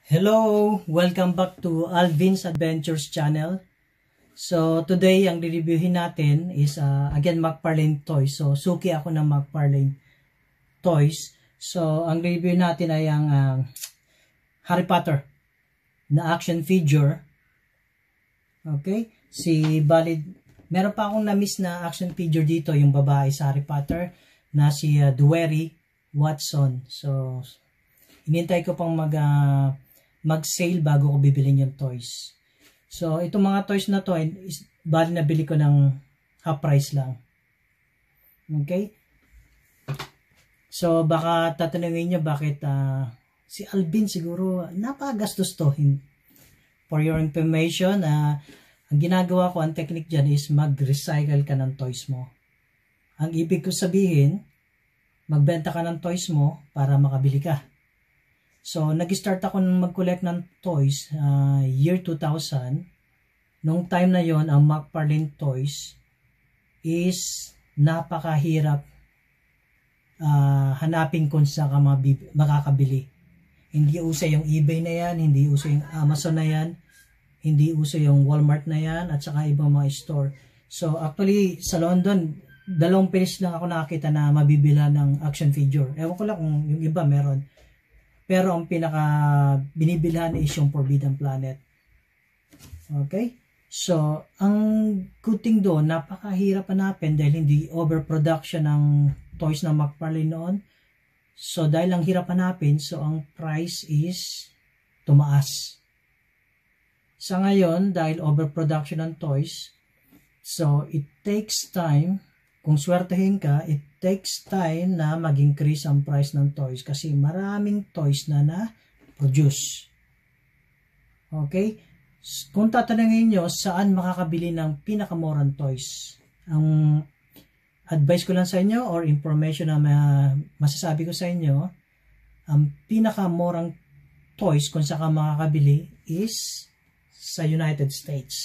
Hello! Welcome back to Alvin's Adventures channel. So today ang re-reviewin natin is again McFarlane Toys. So suki ako ng McFarlane Toys. So ang review natin ay ang Harry Potter na action figure. Okay? Meron pa akong na-miss na action figure dito, yung babae sa Harry Potter na si Dwery Watson. So inintay ko pang mag-sale bago ko bibilin yung toys. So, itong mga toys na to, bali nabili ko ng half price lang. Okay? So, baka tatanungin nyo bakit si Alvin siguro napagastos to. For your information, ang ginagawa ko, ang technique dyan is mag-recycle ka ng toys mo. Ang ibig ko sabihin, magbenta ka ng toys mo para makabili ka. So, nag-start ako mag-collect ng toys year 2000. Nung time na yon, ang McFarlane Toys is napakahirap hanapin kung saan ka makakabili. Hindi uso yung eBay na yan, hindi uso yung Amazon na yan, hindi uso yung Walmart na yan, at saka ibang mga store. So, actually, sa London, 2 pesos lang ako nakakita na mabibila ng action figure. Ewan ko lang kung yung iba meron. Pero ang pinaka binibilhan is yung Forbidden Planet. Okay? So, ang good thing doon, napakahirap hanapin dahil hindi overproduction ng toys na McFarlane noon. So, dahil ang hirap hanapin, so ang price is tumaas. Sa ngayon, dahil overproduction ng toys, so it takes time. Kung swertehin ka, it takes time na mag-increase ang price ng toys kasi maraming toys na na-produce. Okay? Kung tatanungin nyo, saan makakabili ng pinakamurang toys? Ang advice ko lang sa inyo or information na masasabi ko sa inyo, ang pinakamurang toys kung saan ka makakabili is sa United States.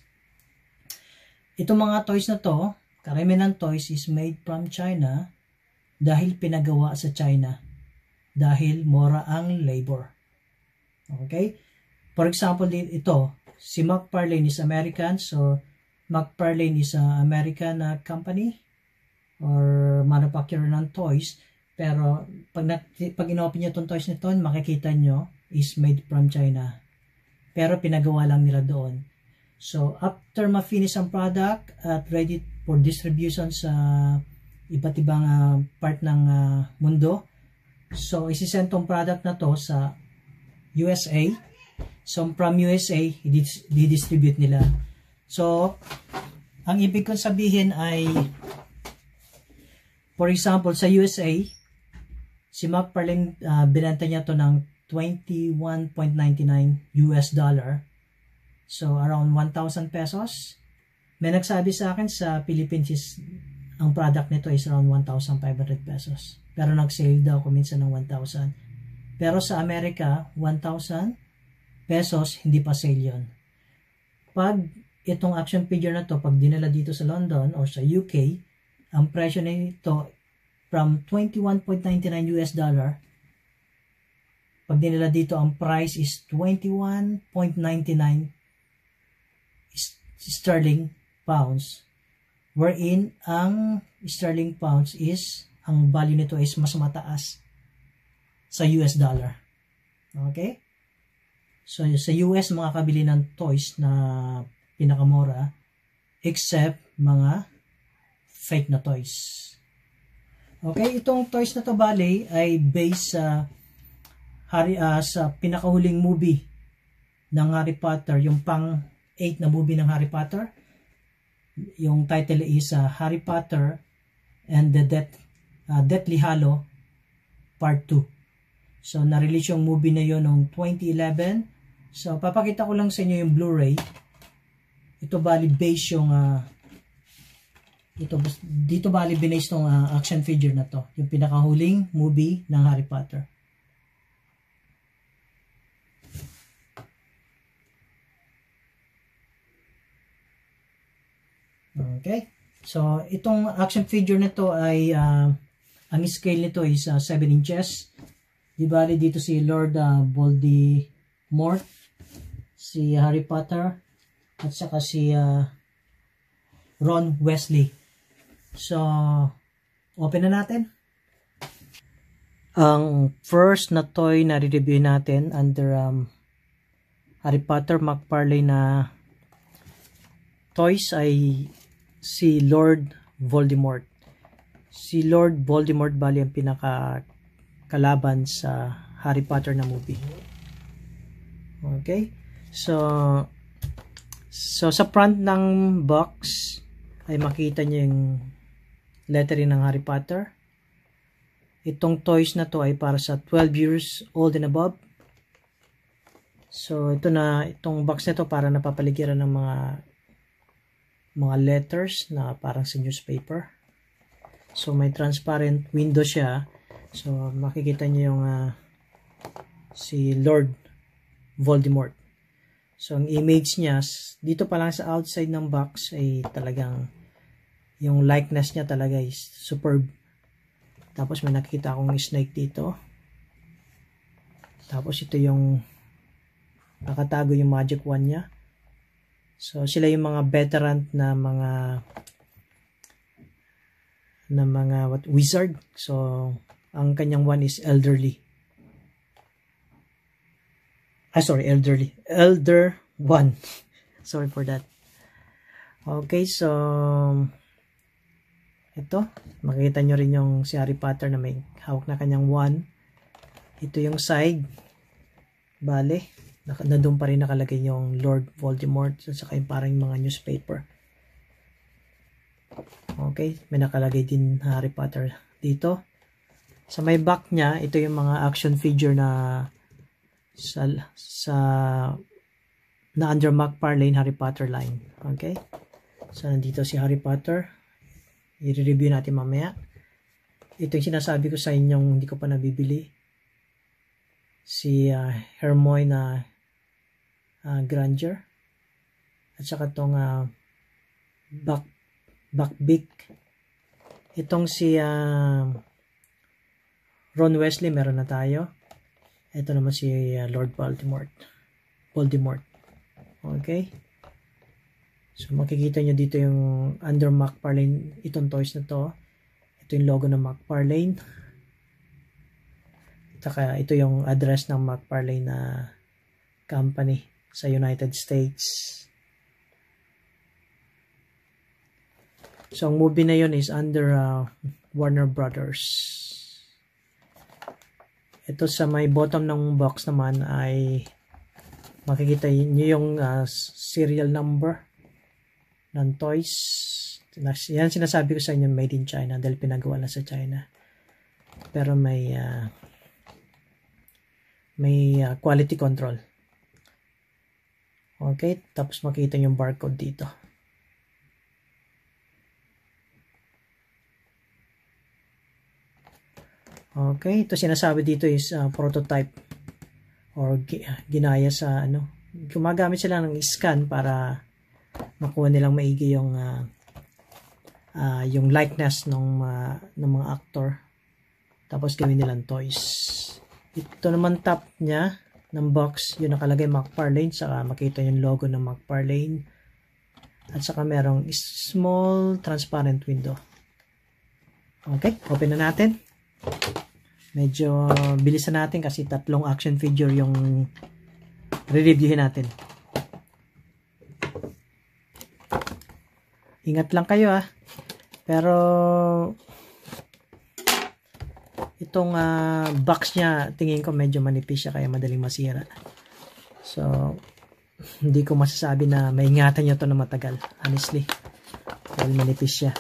Itong mga toys na to, karamihan ng toys is made from China dahil pinagawa sa China. Dahil mura ang labor. Okay? For example, ito, si McFarlane is American. So, McFarlane is an American company or manufacturer ng toys. Pero, pag in-open nyo itong toys nito, makikita nyo is made from China. Pero, pinagawa lang nila doon. So, after ma-finish ang product at ready for distribution sa iba't ibang part ng mundo, so, isisend tong product na to sa USA. So, from USA, i-distribute nila. So, ang ibig kong sabihin ay, for example, sa USA, si McFarlane, binenta niya to ng $21.99 US dollar. So, around 1,000 pesos. May nagsabi sa akin sa Philippines ang product nito is around 1,500 pesos. Pero nag-sale daw ko minsan ng 1,000. Pero sa Amerika, 1,000 pesos, hindi pa sale yun. Pag itong action figure na to, pag dinala dito sa London or sa UK, ang presyo nito from $21.99 US dollar, pag dinala dito, ang price is 21.99 sterling pounds, wherein ang sterling pounds is, ang value nito is mas mataas sa US dollar. Okay? So, sa US, makakabili ng toys na pinakamura, except mga fake na toys. Okay? Itong toys na to, bali, ay based sa sa pinakahuling movie ng Harry Potter, yung pang 8 na movie ng Harry Potter. Yung title is Harry Potter and the Deathly Hallow Part 2. So, na-release yung movie na yun noong 2011. So, papakita ko lang sa inyo yung Blu-ray. Ito bali base yung dito bali binase tong action figure na to. Yung pinakahuling movie ng Harry Potter. Okay? So, itong action figure nito ay ang scale nito is 7 inches. Di bali dito si Lord Mort, si Harry Potter, at saka si Ron Weasley. So, open na natin. Ang first na toy na re-review natin under Harry Potter McFarlane na toys ay si Lord Voldemort. Si Lord Voldemort bali ang pinaka-kalaban sa Harry Potter na movie. Okay? So sa front ng box ay makita niyo yung lettering ng Harry Potter. Itong toys na to ay para sa 12 years old and above. So itong box na to para napapaligiran ng mga letters na parang sa newspaper. So may transparent window siya. So makikita niyo yung si Lord Voldemort. So ang image niya dito pa lang sa outside ng box ay talagang yung likeness niya talaga is superb. Tapos may nakikita akong snake dito. Tapos ito yung nakatago yung magic wand niya. So sila yung mga veteran na mga wizard. So ang kanyang wand is elderly. Elder wand. Sorry for that. Okay, so ito, makikita nyo rin yung si Harry Potter na may hawak na kanyang wand. Ito yung side. Bale, nandun pa rin nakalagay yung Lord Voldemort at saka yung parang mga newspaper. Okay, may nakalagay din Harry Potter dito. Sa may back niya, ito yung mga action figure na na under McFarlane Harry Potter line. Okay? So, nandito si Harry Potter. I-review natin mamaya. Ito yung sinasabi ko sa inyong hindi ko pa nabibili. Si Hermione Granger. At saka itong Buckbeak. Itong si Ron Weasley, meron na tayo. Ito naman si Lord Voldemort. Okay? So, makikita nyo dito yung under McFarlane, itong toys na to. Ito yung logo ng McFarlane. Saka ito yung address ng McFarlane na company sa United States. So, ang movie na yun is under Warner Brothers. Ito sa may bottom ng box naman ay makikita nyo yung serial number ng toys. Yan sinasabi ko sa inyo, made in China dahil pinagawa na sa China. Pero may quality control. Okay, tapos makita yung barcode dito. Okay, ito sinasabi dito is prototype or ginaya sa gumagamit sila ng scan para makuha nilang maigi yung likeness ng mga actor, tapos gawin nilang toys. Ito naman top niya ng box, yung nakalagay McFarlane, saka makita yung logo ng McFarlane, at saka merong small transparent window. Okay, open na natin. Medyo bilisan natin kasi 3 action figure yung re-reviewin natin. Ingat lang kayo Pero itong box niya, tingin ko medyo manipis siya kaya madaling masira. So hindi ko masasabi na maingatan nyo to na matagal, honestly, dahil manipis siya.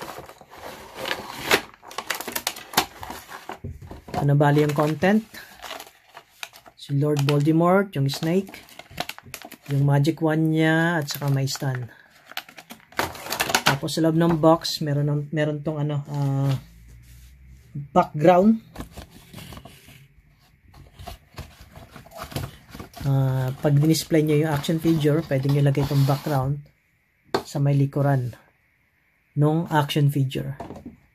Ano bali yung content? Si Lord Voldemort, yung snake, yung magic wand niya, at saka may stand. Tapos sa loob ng box, meron tong background. Pag display nyo yung action figure, pwede nyo lagay itong background sa may likuran ng action figure.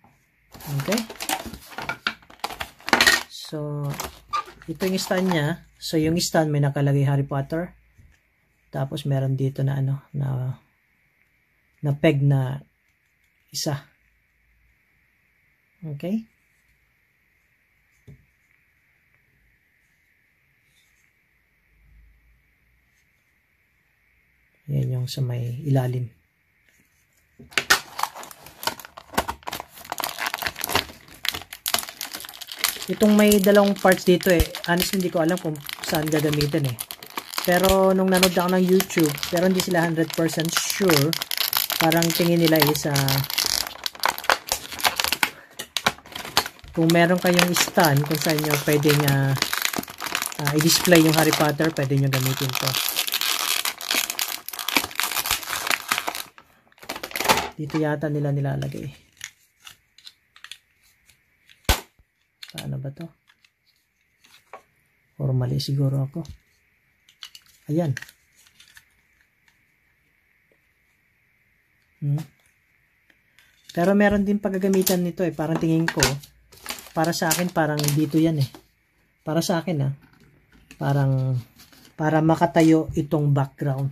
Okay? So, ito yung stand niya. So yung stand may nakalagay Harry Potter. Tapos meron dito na ano na peg na isa. Okay? Yan yung sa may ilalim. Itong may dalawang parts dito honestly hindi ko alam kung saan gagamitin Pero nung nanood ako ng YouTube, pero hindi sila 100% sure. Parang tingin nila kung meron kayong stand kung saan nyo pwedeng i-display yung Harry Potter, pwede nyo gamitin to. Dito yata nila nilalagay. Paano ba to? Or mali siguro ako. Ayan. Pero meron din paggagamitan nito Parang tingin ko, para sa akin parang dito yan Para sa akin parang para makatayo itong background.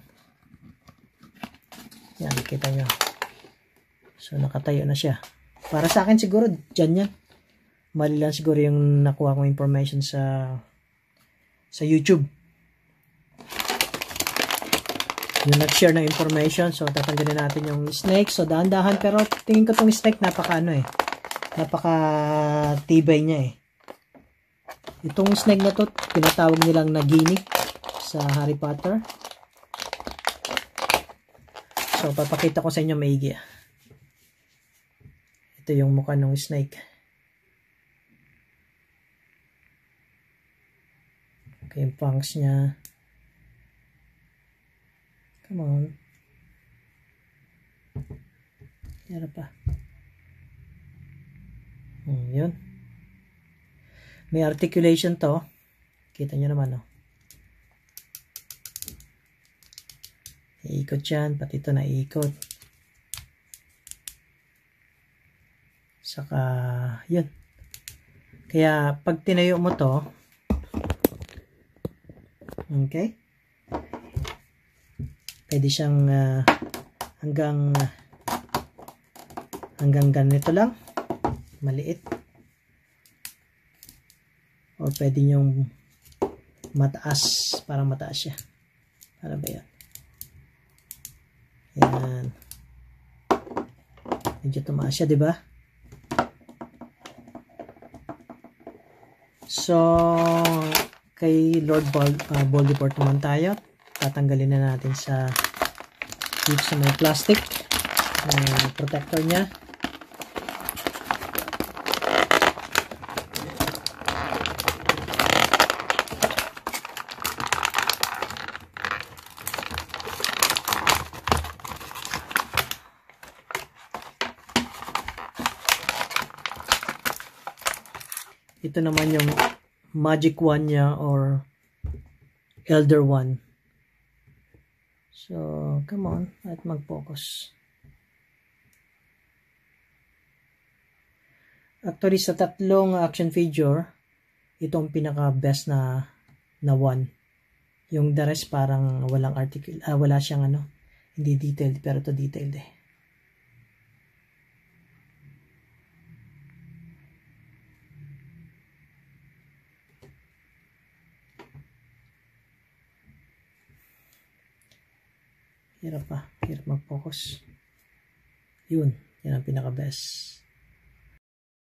Yan, kita nyo. So, nakatayo na siya. Para sa akin siguro, dyan yan. Mali lang siguro yung nakuha kong information sa YouTube. Yung nag-share ng information. So, tatanggalin natin yung snake. So, dahan-dahan. Pero, tingin ko tong snake, napaka tibay niya Itong snake na to, pinatawag nilang Nagini sa Harry Potter. So, papakita ko sa inyo maigi. Ito yung mukha ng snake. Okay, yung fangs niya. Come on. Yara pa. Yun. May articulation to. Kita nyo naman, Iikot yan. Pati ito na iikot. Saka, yun. Kaya, pag tinayo mo to, okay? Pwede siyang hanggang ganito lang. Maliit. O pwede nyong mataas. Parang mataas siya. Para ba yan? Yan. Medyo tumaas siya, diba? So, kay Lord Voldemort naman tayo. Tatanggalin na natin dito sa may plastic protector niya. Ito naman yung magic wand niya or elder wand. So, come on, at mag-focus. Actually, sa tatlong action figure, itong pinaka-best na wand. Yung the rest parang walang wala siyang hindi detailed, pero to detailed Hirap mag-focus. Yan ang pinaka-best.